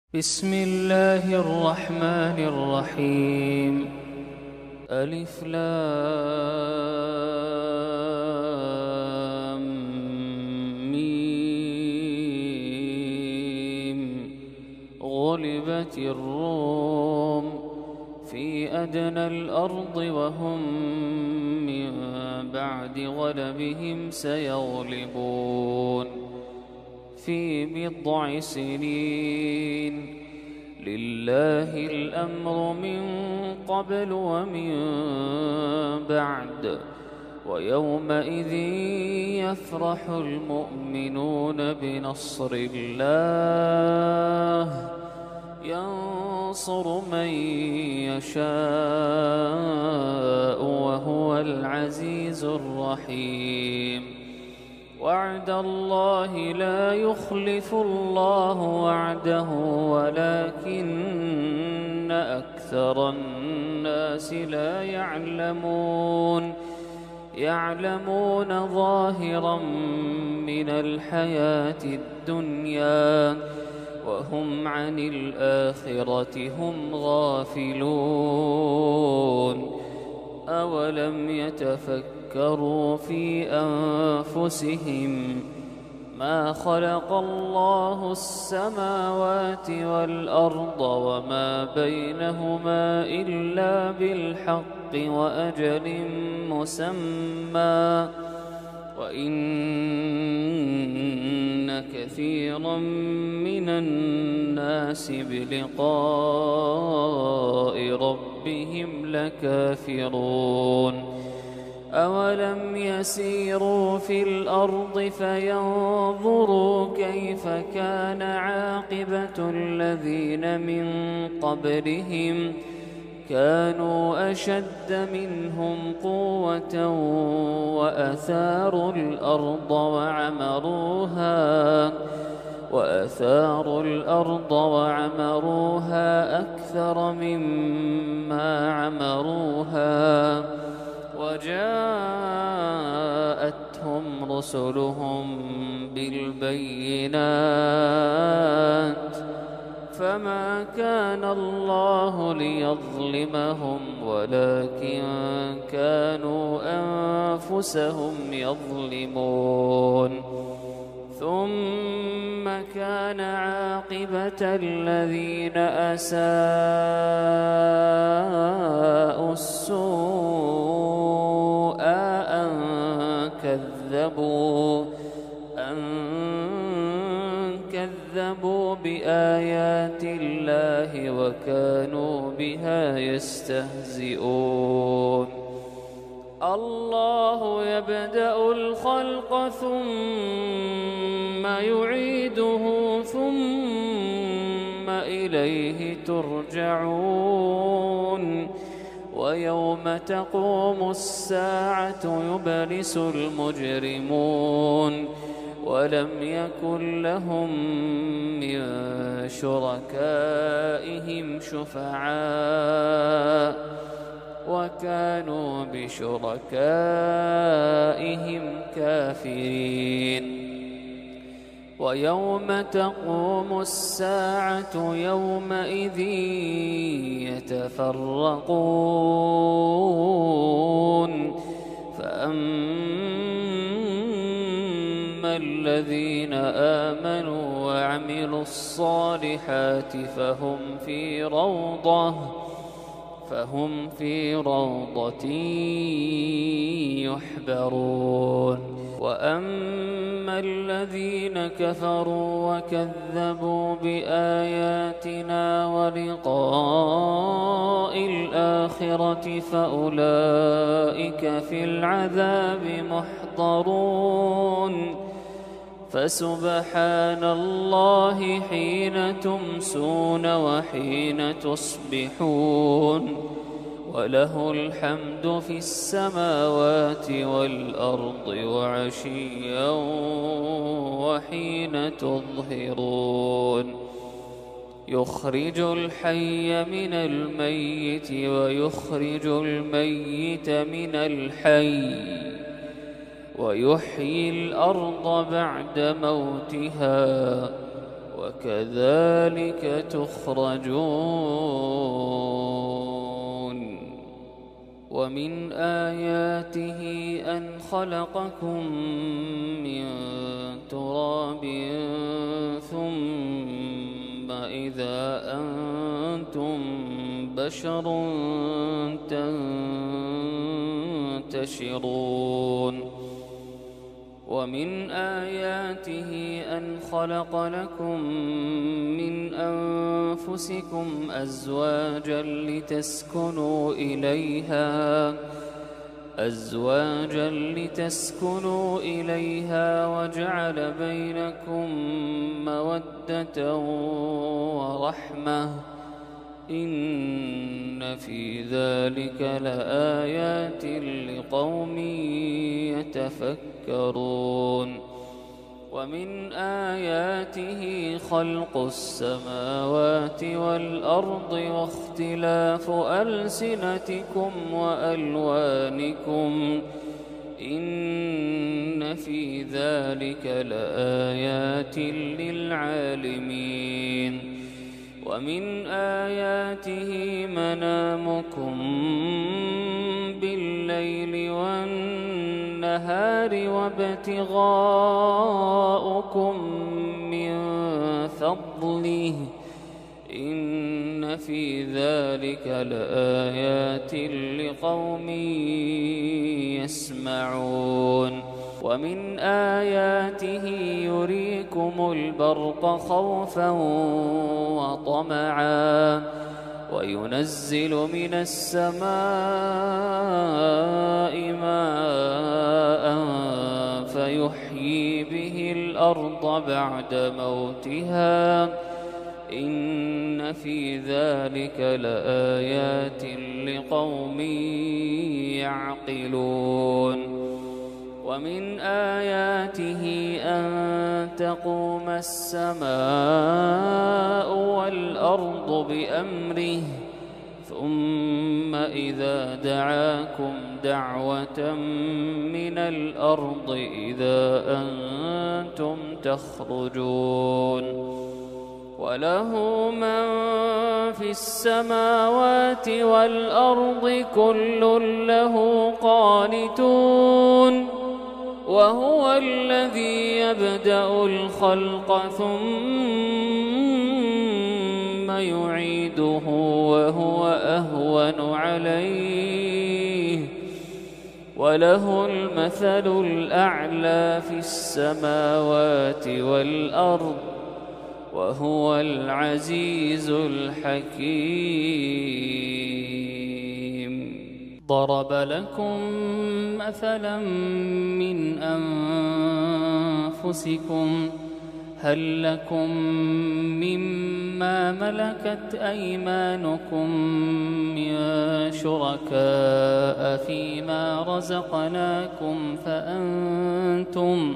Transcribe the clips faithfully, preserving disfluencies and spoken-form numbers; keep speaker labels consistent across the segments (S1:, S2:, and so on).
S1: بسم الله الرحمن الرحيم. ألف لام ميم. غلبت الروم في أدنى الأرض وهم من بعد غلبهم سيغلبون في بضع سنين. لله الأمر من قبل ومن بعد، ويومئذ يفرح المؤمنون بنصر الله ينصر من يشاء وهو العزيز الرحيم. وعد الله لا يخلف الله وعده ولكن أكثر الناس لا يعلمون يعلمون ظاهرا من الحياة الدنيا وهم عن الآخرة هم غافلون. أولم يتفكروا في أنفسهم ما خلق الله السماوات والأرض وما بينهما إلا بالحق وأجل مسمى، وإن كثيرا من الناس بلقاء ربهم لكافرون. أولم يسيروا في الأرض فينظروا كيف كان عاقبة الذين من قبلهم كانوا أشد منهم قوة وأثاروا الأرض وعمروها وأثاروا الأرض وعمروها أكثر مما عمروها وجاءتهم رسلهم بالبينات فما كان الله ليظلمهم ولكن كانوا أنفسهم يظلمون. ثم كان عاقبة الذين أساءوا السوء أن كذبوا أن كذبوا بآيات الله وكانوا بها يستهزئون. الله يبدأ الخلق ثم يعيده ثم إليه ترجعون. ويوم تقوم الساعة يبلس المجرمون ولم يكن لهم من شركائهم شفعاء وكانوا بشركائهم كافرين. ويوم تقوم الساعة يومئذ يتفرقون فأما الذين آمنوا وعملوا الصالحات فهم في روضة فهم في روضة يحبرون. وأما الذين كفروا وكذبوا بآياتنا ولقاء الآخرة فأولئك في العذاب محضرون. فسبحان الله حين تمسون وحين تصبحون وله الحمد في السماوات والأرض وعشيا وحين تظهرون. يخرج الحي من الميت ويخرج الميت من الحي ويحيي الأرض بعد موتها وكذلك تخرجون. ومن آياته أن خلقكم من تراب ثم إذا أنتم بشر تنتشرون. ومن آياته أن خلق لكم من أنفسكم أزواجا لتسكنوا إليها أزواجا لتسكنوا إليها وجعل بينكم مودة ورحمة إن في ذلك لآيات لقوم يتفكرون. ومن آياته خلق السماوات والأرض واختلاف ألسنتكم وألوانكم إن في ذلك لآيات للعالمين. ومن آياته منامكم بالليل والنهار وابتغاؤكم من فضله إن في ذلك لآيات لقوم يسمعون. ومن آياته يريكم البرق خوفا وطمعا وينزل من السماء ماء فيحيي به الأرض بعد موتها إن في ذلك لآيات لقوم يعقلون. ومن آياته أن تقوم السماء والأرض بأمره ثم إذا دعاكم دعوة من الأرض إذا أنتم تخرجون. وله من في السماوات والأرض كل له قانتون. وهو الذي يبدأ الخلق ثم يعيده وهو أهون عليه وله المثل الأعلى في السماوات والأرض وهو العزيز الحكيم. ضرب لكم مثلا من أنفسكم هل لكم مما ملكت أيمانكم من شركاء فيما رزقناكم فأنتم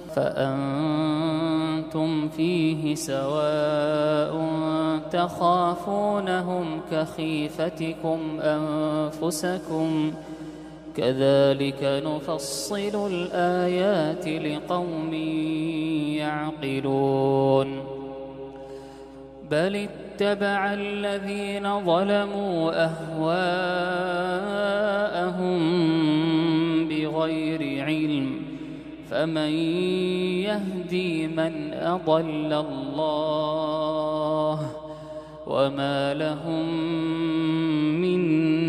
S1: فأنتم فيه سواء تخافونهم كخيفتكم أنفسكم كذلك نفصل الآيات لقوم يعقلون. بل اتبع الذين ظلموا أهواءهم بغير علم فمن يهدي من أضل الله وما لهم من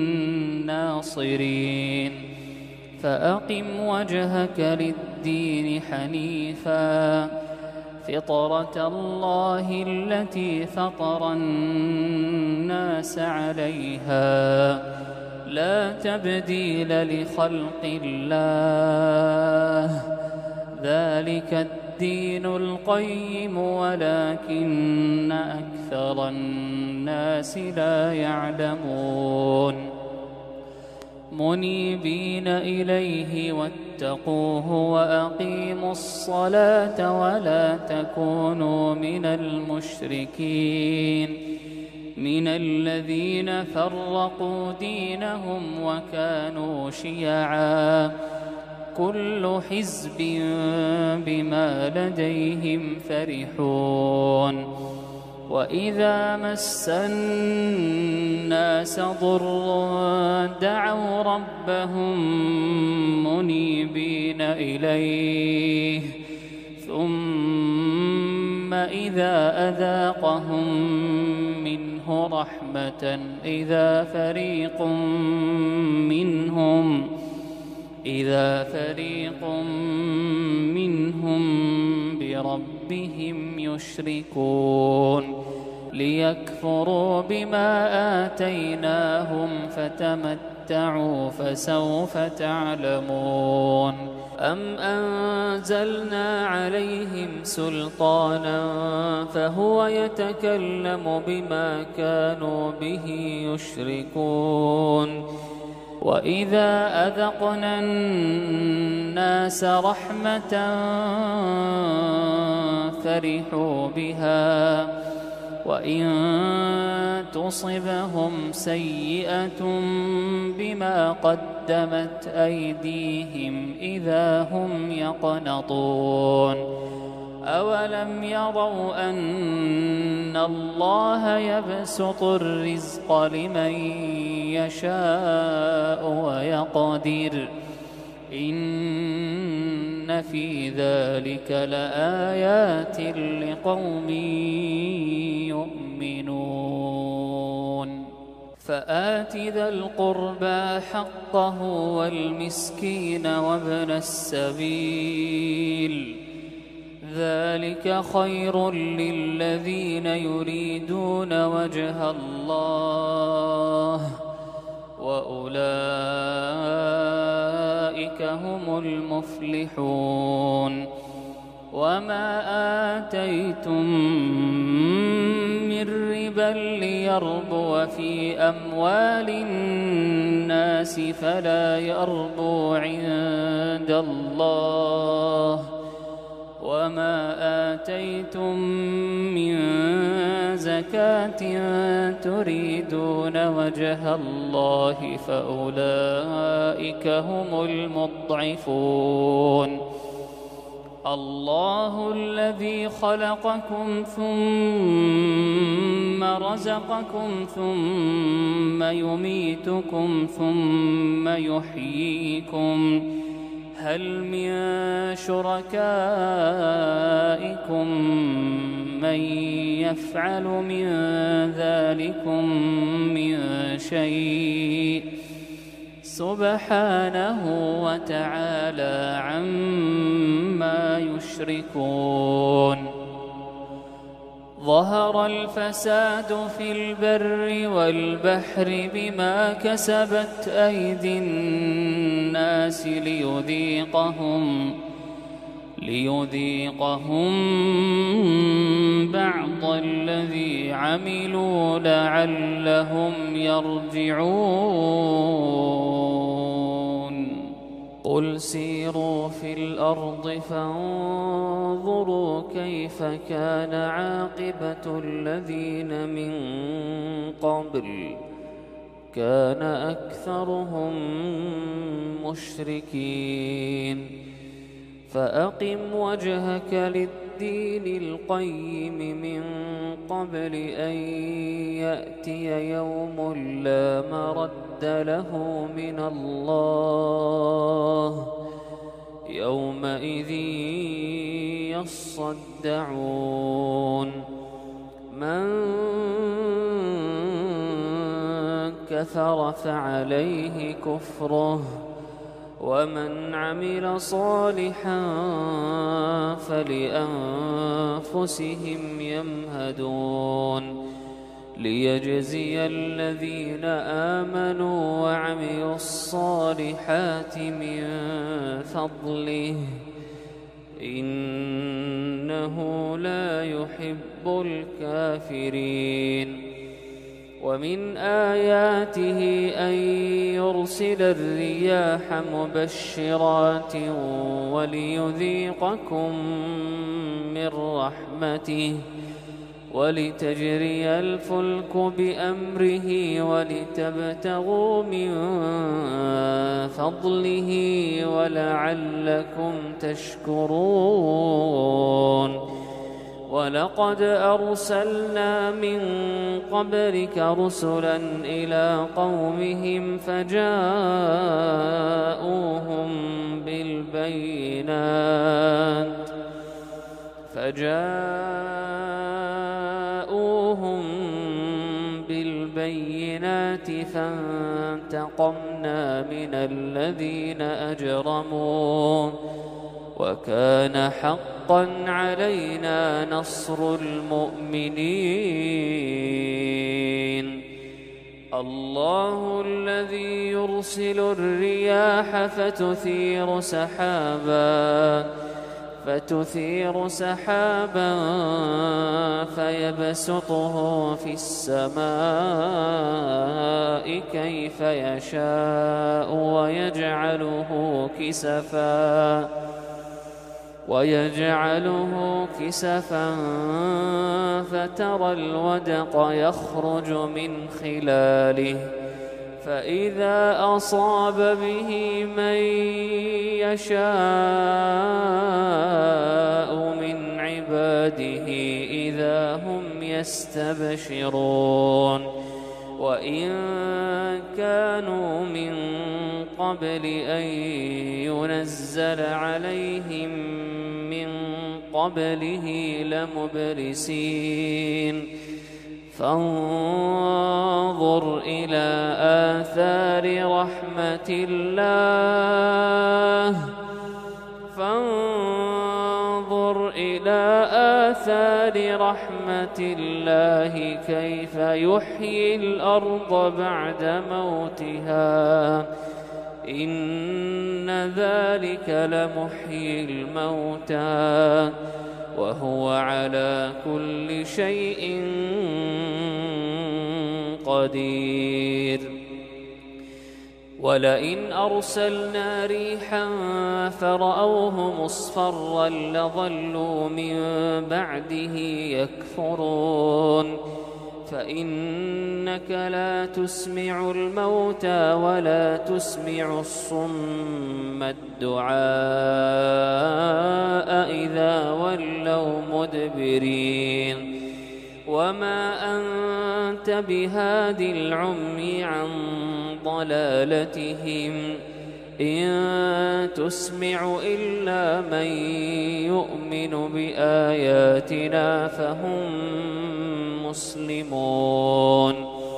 S1: ناصرين. فأقم وجهك للدين حنيفا فطرة الله التي فطر الناس عليها لا تبديل لخلق الله ذلك الدين القيم ولكن أكثر الناس لا يعلمون. منيبين إليه واتقوه وأقيموا الصلاة ولا تكونوا من المشركين من الذين فرقوا دينهم وكانوا شيعا كل حزب بما لديهم فرحون وإذا مس الناس ضر دعوا ربهم منيبين إليه ثم إذا أذاقهم منه رحمة إذا فريق منهم إذا فريق منهم بربهم يشركون ليكفروا بما آتيناهم فتمتعوا فسوف تعلمون أم أنزلنا عليهم سلطانا فهو يتكلم بما كانوا به يشركون وإذا أذقنا الناس رحمة فرحوا بها وإن تصبهم سيئة بما قدمت أيديهم إذا هم يقنطون أولم يروا أن الله يبسط الرزق لمن يشاء ويقدر إن في ذلك لآيات لقوم يؤمنون فآت ذا القربى حقه والمسكين وابن السبيل ذلك خير للذين يريدون وجه الله وأولئك هم المفلحون وما آتيتم من ربا ليربو في أموال الناس فلا يربو عند الله وما آتيتم من زكاة تريدون وجه الله فأولئك هم المضعفون الله الذي خلقكم ثم رزقكم ثم يميتكم ثم يحييكم هل من شركائكم من يفعل من ذلكم من شيء سبحانه وتعالى عما يشركون ظهر الفساد في البر والبحر بما كسبت أيدي الناس ليذيقهم ليذيقهم بعض الذي عملوا لعلهم يرجعون قل سيروا في الأرض فانظروا كيف كان عاقبة الذين من قبل كان أكثرهم مشركين فأقم وجهك للدين القيم من قبل أن يأتي يوم لا مرد له من الله يومئذ يصدعون من كفر فعليه كفره ومن عمل صالحا فلأنفسهم يمهدون ليجزي الذين آمنوا وعملوا الصالحات من فضله إنه لا يحب الكافرين ومن آياته أن يرسل الرياح مبشرات وليذيقكم من رحمته ولتجري الفلك بأمره ولتبتغوا من فضله ولعلكم تشكرون ولقد أرسلنا من قبلك رسلا إلى قومهم فجاءوهم بالبينات فجاءوهم بالبينات فانتقمنا من الذين أجرموا وكان حقا علينا نصر المؤمنين الله الذي يرسل الرياح فتثير سحابا فتثير سحابا فيبسطه في السماء كيف يشاء ويجعله كسفا ويجعله كسفا فترى الودق يخرج من خلاله فإذا أصاب به من يشاء من عباده إذا هم يستبشرون وإن كانوا من قبل أن ينزل عليهم من قبله لمبلسين فانظر إلى آثار رحمة الله فانظر إلى آثار رحمة الله كيف يحيي الأرض بعد موتها إن ذلك لمحيي الموتى وهو على كل شيء قدير ولئن أرسلنا ريحا فرأوه مصفرا لظلوا من بعده يكفرون فإنك لا تسمع الموتى ولا تسمع الصم الدعاء إذا ولوا مدبرين وما أنت بهاد العمي عن ضلالتهم إن تسمع إلا من يؤمن بآياتنا فهم مسلمون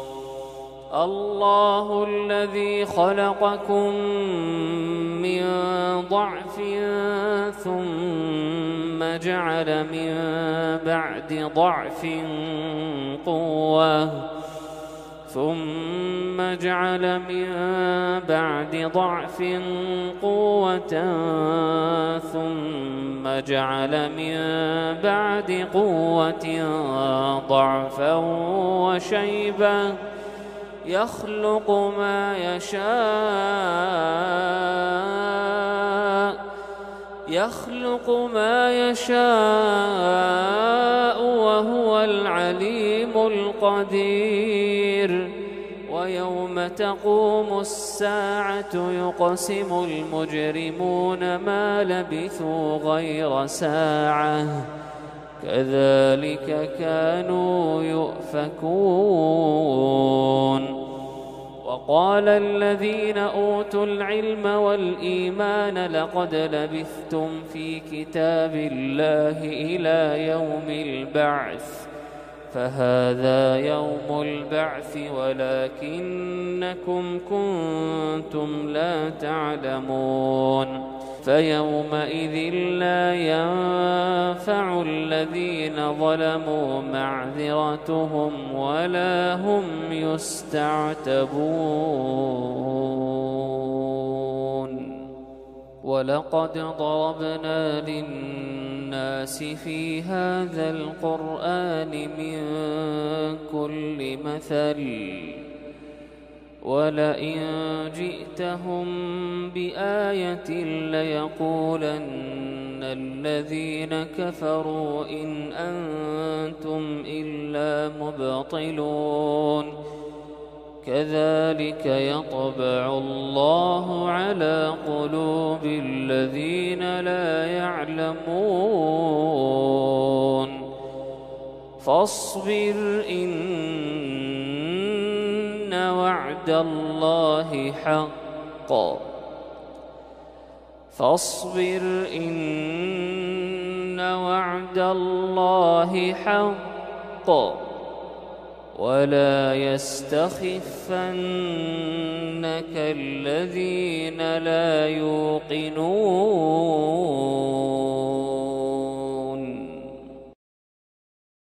S1: الله الذي خلقكم من ضعف ثم جعل من بعد ضعف قوة ثم جعل من بعد ضعف قوة ثم جعل من بعد قوة ضعفا وشيبا يخلق ما يشاء يخلق ما يشاء وهو العليم القدير ويوم تقوم الساعة يقسم المجرمون ما لبثوا غير ساعة كذلك كانوا يؤفكون وقال الذين أوتوا العلم والإيمان لقد لبثتم في كتاب الله إلى يوم البعث فهذا يوم البعث ولكنكم كنتم لا تعلمون فيومئذ لا ينفع الذين ظلموا معذرتهم ولا هم يستعتبون ولقد ضربنا للناس في هذا القرآن من كل مثل ولئن جئتهم بآية ليقولن الذين كفروا إن أنتم إلا مبطلون كذلك يطبع الله على قلوب الذين لا يعلمون فاصبر إن وعد الله حق فاصبر إن وعد الله حق ولا يستخفنك الذين لا يوقنون